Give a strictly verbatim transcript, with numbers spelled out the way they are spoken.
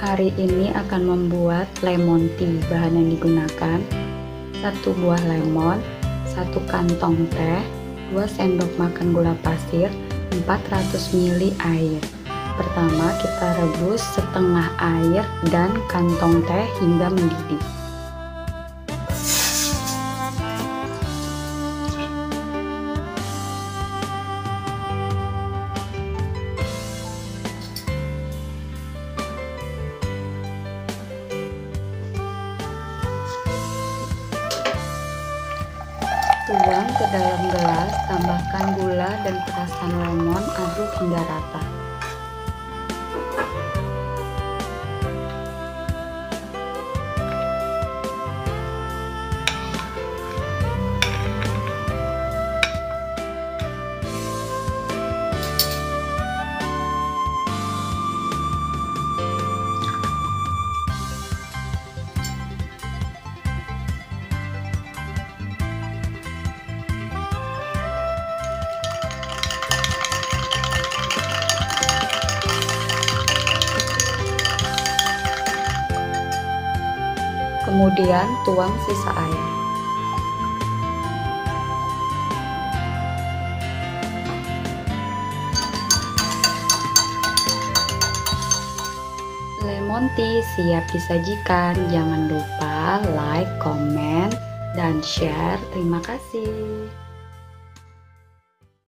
Hari ini akan membuat lemon tea. Bahan yang digunakan: satu buah lemon, satu kantong teh, dua sendok makan gula pasir, empat ratus mililiter air. Pertama, kita rebus setengah air dan kantong teh hingga mendidih. Tuang ke dalam gelas, tambahkan gula dan perasan lemon, aduk hingga rata. Kemudian tuang sisa air. Lemon tea siap disajikan. Jangan lupa like, komen, dan share. Terima kasih.